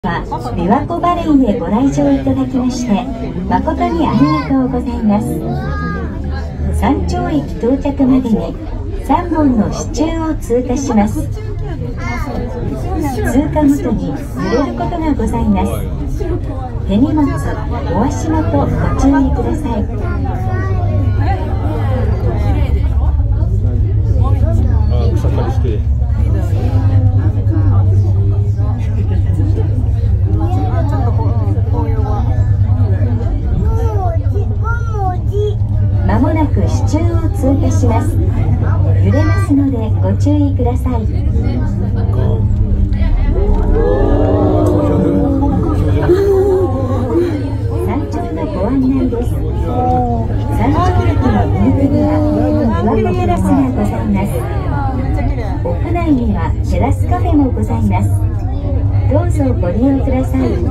琵琶湖バレーへご来場いただきまして誠にありがとうございます。山頂駅到着までに3本の支柱を通過します。通過ごとに揺れることがございます。手荷物、お足元ご注意ください。 草刈りして。 まもなく支柱を通過します。揺れますのでご注意ください。山頂のご案内です。山頂駅の右手には琵琶湖テラスがございます。屋内にはテラスカフェもございます。どうぞご利用ください。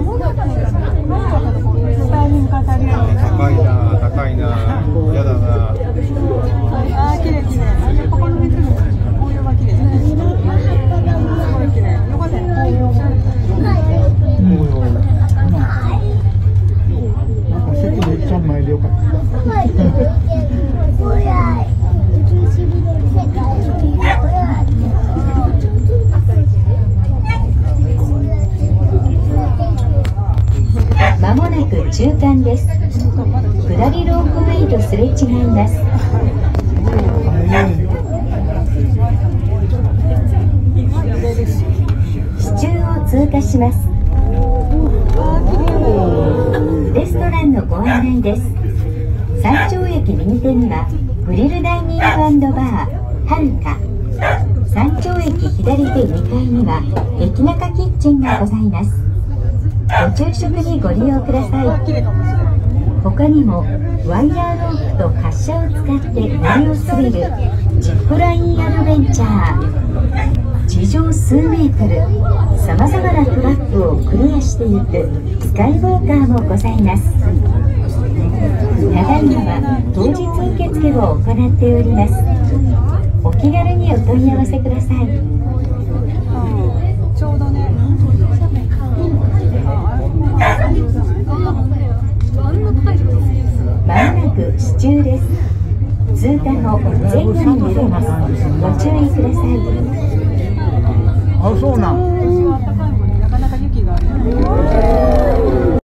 高いな、高いな、やだな。 あー、綺麗綺麗。ここの水も紅葉が綺麗ですね。すごい綺麗。よかったね。紅葉が。 なんか席めっちゃ前でよかった。 まもなく中間です。下りロープウェイとすれ違います。支柱を通過します。レストランのご案内です。山頂駅右手にはグリルダイニング&バーはるか。山頂駅左手2階には駅中キッチンがございます。ご昼食にご利用ください。他にもワイヤーロープと滑車を使って乗りを滑るジップラインアドベンチャー、地上数メートルさまざまなトラップをクリアしていくスカイウォーカーもございます。ただいまは当日受付を行っております。お気軽にお問い合わせください。 ちょうどね。 まもなく支柱です。通過後前後に揺れます。ご注意ください。 あ、そうなん。